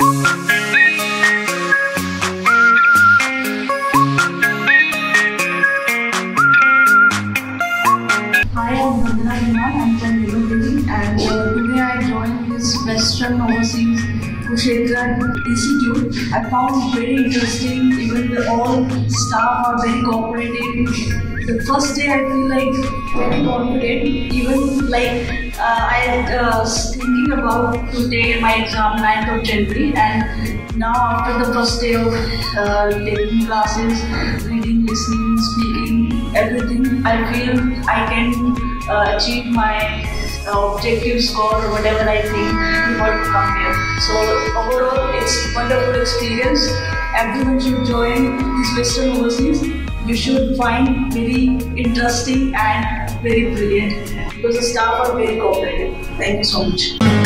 I'm Vandana Iman. I'm from New Delhi, and today I joined this Western Overseas Kshetra Institute. I found very interesting. Even all staff are very cooperative. The first day I feel like very confident. Even I was thinking about to take my exam 9th of January, and now after the first day of taking classes, reading, listening, speaking, everything, I feel I can achieve my objective score or whatever I think before to come here. So overall, it's a wonderful experience. Everyone should join this Western Overseas. You should find very interesting and very brilliant because the staff are very cooperative. Thank you so much.